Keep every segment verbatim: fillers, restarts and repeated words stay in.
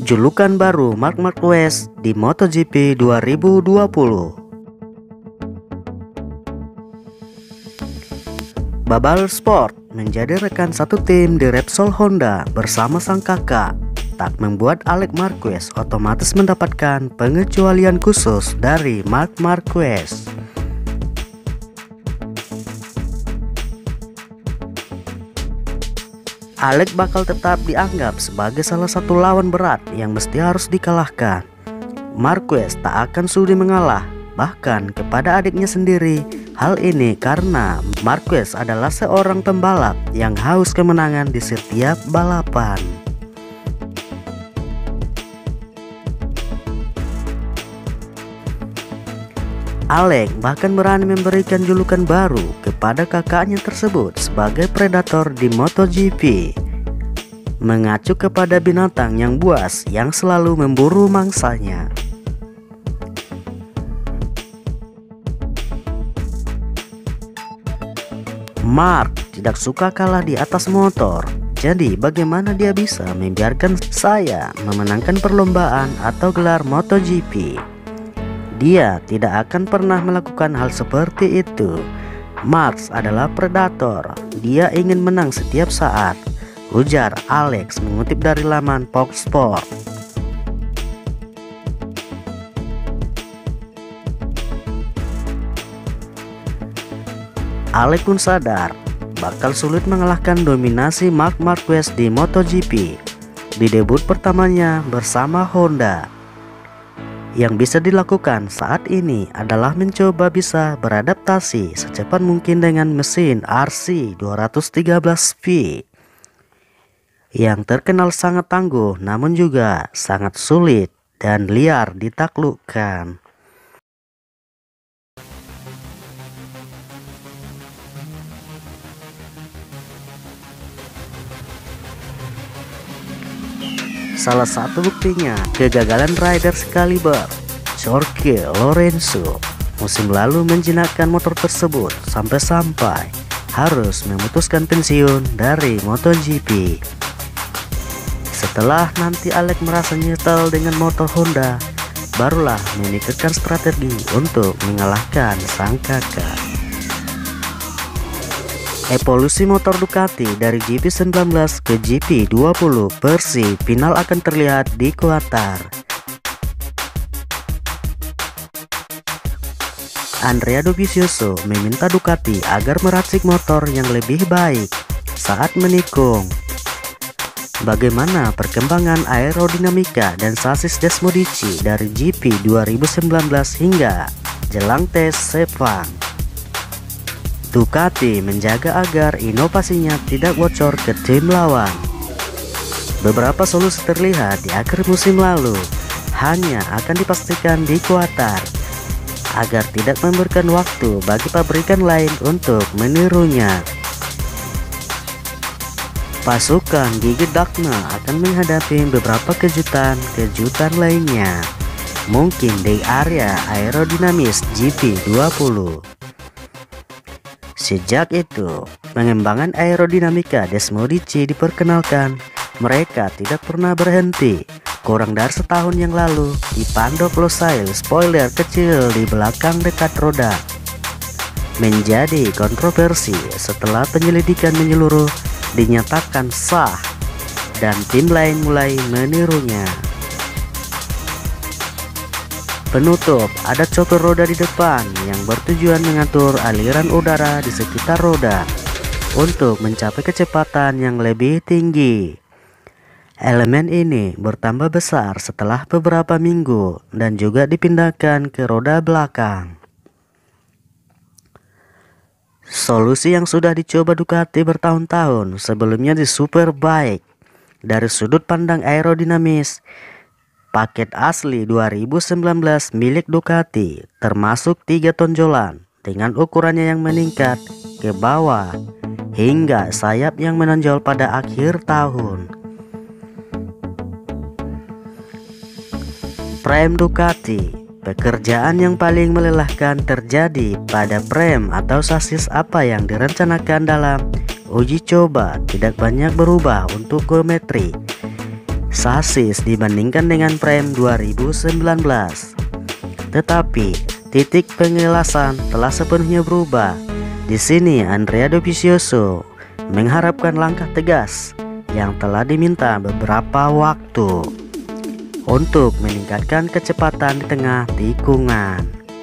Julukan baru Marc Marquez di MotoGP dua ribu dua puluh. Babal Sport menjadi rekan satu tim di Repsol Honda bersama sang kakak, tak membuat Alex Marquez otomatis mendapatkan pengecualian khusus dari Marc Marquez. Alex bakal tetap dianggap sebagai salah satu lawan berat yang mesti harus dikalahkan. Marquez tak akan sudi mengalah, bahkan kepada adiknya sendiri. Hal ini karena Marquez adalah seorang pembalap yang haus kemenangan di setiap balapan. Alex bahkan berani memberikan julukan baru kepada kakaknya tersebut sebagai predator di MotoGP, mengacu kepada binatang yang buas yang selalu memburu mangsanya. Marc tidak suka kalah di atas motor, jadi bagaimana dia bisa membiarkan saya memenangkan perlombaan atau gelar MotoGP? Dia tidak akan pernah melakukan hal seperti itu. Marc adalah predator, dia ingin menang setiap saat, ujar Alex mengutip dari laman Fox Sport. Alex pun sadar bakal sulit mengalahkan dominasi Marc Marquez di MotoGP di debut pertamanya bersama Honda. Yang bisa dilakukan saat ini adalah mencoba bisa beradaptasi secepat mungkin dengan mesin R C dua tiga belas V yang terkenal sangat tangguh namun juga sangat sulit dan liar ditaklukkan. Salah satu buktinya kegagalan rider sekaliber Jorge Lorenzo musim lalu menjinakkan motor tersebut sampai-sampai harus memutuskan pensiun dari MotoGP. Setelah nanti Alex merasa nyesel dengan motor Honda, barulah memikirkan strategi untuk mengalahkan sang kakak. Evolusi motor Ducati dari G P sembilan belas ke G P dua puluh versi final akan terlihat di Qatar. Andrea Dovizioso meminta Ducati agar meracik motor yang lebih baik saat menikung. Bagaimana perkembangan aerodinamika dan sasis Desmodici dari G P dua ribu sembilan belas hingga jelang tes Sepang? Ducati menjaga agar inovasinya tidak bocor ke tim lawan. Beberapa solusi terlihat di akhir musim lalu, hanya akan dipastikan di Qatar agar tidak memberikan waktu bagi pabrikan lain untuk menirunya. Pasukan Gigi Dagna akan menghadapi beberapa kejutan-kejutan lainnya, mungkin di area aerodinamis G P dua puluh. Sejak itu, pengembangan aerodinamika Desmodici diperkenalkan. Mereka tidak pernah berhenti. Kurang dari setahun yang lalu, dipandok Losail spoiler kecil di belakang dekat roda menjadi kontroversi setelah penyelidikan menyeluruh dinyatakan sah dan tim lain mulai menirunya. Penutup, ada chopper roda di depan yang bertujuan mengatur aliran udara di sekitar roda untuk mencapai kecepatan yang lebih tinggi. Elemen ini bertambah besar setelah beberapa minggu dan juga dipindahkan ke roda belakang. Solusi yang sudah dicoba Ducati bertahun-tahun sebelumnya di Superbike. Dari sudut pandang aerodinamis, paket asli dua ribu sembilan belas milik Ducati termasuk tiga tonjolan dengan ukurannya yang meningkat ke bawah hingga sayap yang menonjol pada akhir tahun. Frame Ducati, pekerjaan yang paling melelahkan terjadi pada frame atau sasis. Apa yang direncanakan dalam uji coba tidak banyak berubah untuk geometri. sasis dibandingkan dengan Prime dua ribu sembilan belas. Tetapi titik pengelasan telah sepenuhnya berubah. Di sini Andrea Dovizioso mengharapkan langkah tegas yang telah diminta beberapa waktu untuk meningkatkan kecepatan di tengah tikungan.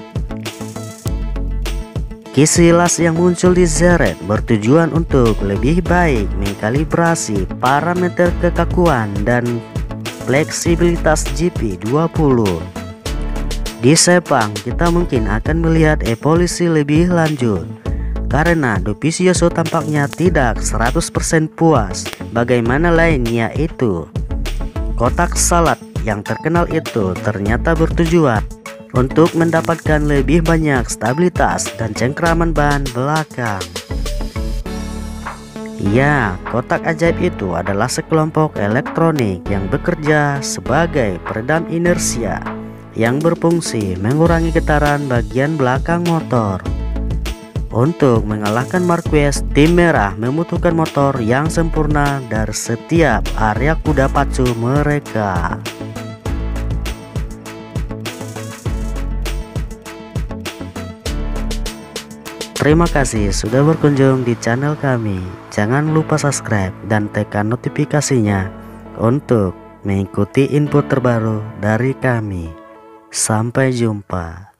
Kisilas yang muncul di Z R bertujuan untuk lebih baik mengkalibrasi parameter kekakuan dan fleksibilitas G P dua puluh. Di Sepang kita mungkin akan melihat evolusi lebih lanjut, karena Dovizioso tampaknya tidak seratus persen puas bagaimana lainnya itu. Kotak salad yang terkenal itu ternyata bertujuan untuk mendapatkan lebih banyak stabilitas dan cengkraman ban belakang. Ya, kotak ajaib itu adalah sekelompok elektronik yang bekerja sebagai peredam inersia yang berfungsi mengurangi getaran bagian belakang motor. Untuk mengalahkan Marquez, tim merah membutuhkan motor yang sempurna dari setiap area kuda pacu mereka. Terima kasih sudah berkunjung di channel kami. Jangan lupa subscribe dan tekan notifikasinya untuk mengikuti info terbaru dari kami. Sampai jumpa.